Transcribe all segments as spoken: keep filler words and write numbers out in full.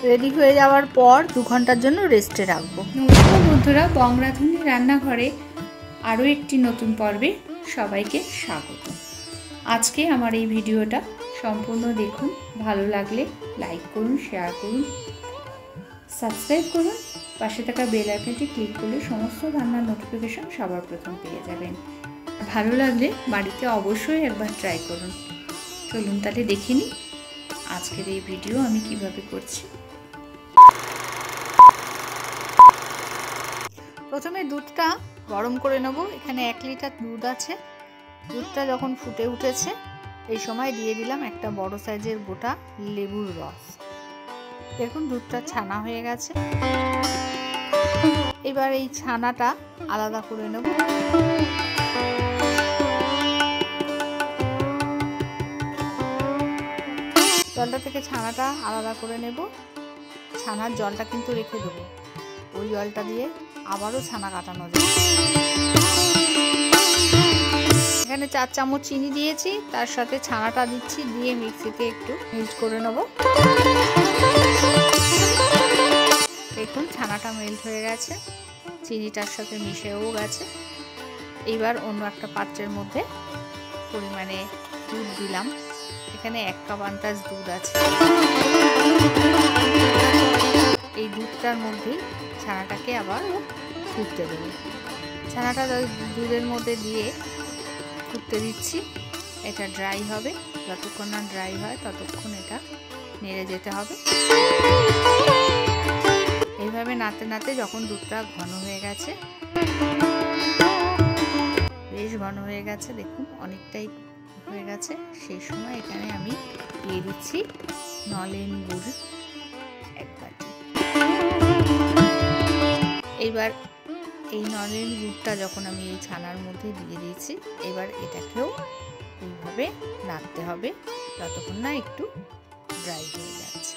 Ready হয়ে যাওয়ার পর দু ঘন্টার জন্য রেস্টে রাখবো। নমস্কার বন্ধুরা, বং রাঁধুনি রান্নাঘরে আরও একটি নতুন পর্বে সবাইকে স্বাগত। আজকে আমার এই ভিডিওটা সম্পূর্ণ দেখুন, ভালো লাগলে লাইক করুন, শেয়ার করুন, সাবস্ক্রাইব করুন, পাশে থাকা বেল আইকনটি ক্লিক করলে সমস্ত রান্নার নোটিফিকেশন সবার প্রথম পেয়ে যাবেন। ভালো লাগলে বাড়িতে অবশ্যই একবার ট্রাই করুন। চলুন তাহলে দেখে নিই আজকের এই ভিডিও আমি কিভাবে করছি। প্রথমে দুধটা গরম করে নেব। এখানে এক লিটার দুধ আছে। দুধটা যখন ফুটে উঠেছে এই সময় দিয়ে দিলাম একটা বড় সাইজের গোটা লেবুর রস। দেখুন দুধটা ছানা হয়ে গেছে। এবার এই ছানাটা আলাদা করে নেব। জলটা থেকে ছানাটা আলাদা করে নেব। ছানার জলটা কিন্তু রেখে দেবো, ওই জলটা দিয়ে আবারও ছানা কাটানো যাবে। এখানে চার চামচ চিনি দিয়েছি, তার সাথে ছানাটা দিচ্ছি, দিয়ে মিক্সিতে একটু মেল্ট করে নেব। দেখুন ছানাটা মেল্ট হয়ে গেছে, চিনিটার সাথে মিশেও গেছে। এইবার অন্য একটা পাত্রের মধ্যে পরিমাণে দুধ দিলাম। এখানে এক কাপ আন্দাজ দুধ আছে। এই দুধটার মধ্যেই ছানাটাকে আবার ফুটতে দেবো। ছানাটা দুধের মধ্যে দিয়ে ফুটতে দিচ্ছি। এটা ড্রাই হবে, যতক্ষণ না ড্রাই হয় ততক্ষণ এটা নেড়ে যেতে হবে। এইভাবে নাড়তে নাড়তে যখন দুধটা ঘন হয়ে গেছে, বেশ ঘন হয়ে গেছে, দেখুন অনেকটাই হয়ে গেছে, সেই সময় এখানে আমি দিয়ে দিচ্ছি নলেন গুড় এক বাটি। এইবার এই নলেন গুড়টা যখন আমি এই ছানার মধ্যে দিয়ে দিয়েছি, এবার এটাকেও এইভাবে নাড়তে হবে যতক্ষণ না একটু ড্রাই হয়ে যাচ্ছে।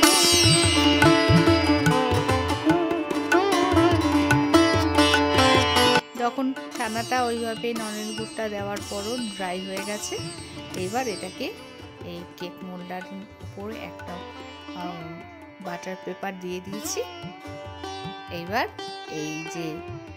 যখন ছানাটা ওইভাবে নলেন গুড়টা দেওয়ার পরও ড্রাই হয়ে গেছে, এবার এটাকে এই কেক মোল্ডার উপরে একটা বাটার পেপার দিয়ে দিয়েছি। এইবার এই যে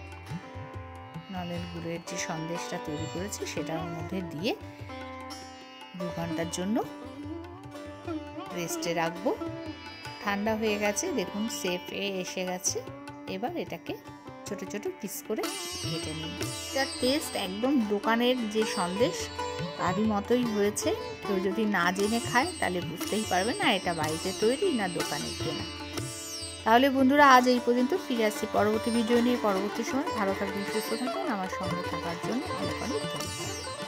নলেন গুড়ের যে সন্দেশটা তৈরি করেছি সেটার মধ্যে দিয়ে দু ঘন্টার জন্য রেস্টে রাখবো। ঠান্ডা হয়ে গেছে, দেখুন শেপে এসে গেছে। এবার এটাকে ছোট ছোট পিস করে কেটে নিই। এটার টেস্ট একদম দোকানের যে সন্দেশ তারই মতোই হয়েছে। কেউ যদি না জেনে খায় তাহলে বুঝতেই পারবে না এটা বাড়িতে তৈরি না দোকানের কেনা। তাহলে বন্ধুরা আজ এই পর্যন্ত, ফিরে আসছি পরবর্তী ভিডিও নিয়ে পরবর্তী সময়। ভালো থাকবেন, সুস্থ থাকুন, আমার সঙ্গে থাকার জন্য অনেক অনেক ধন্যবাদ।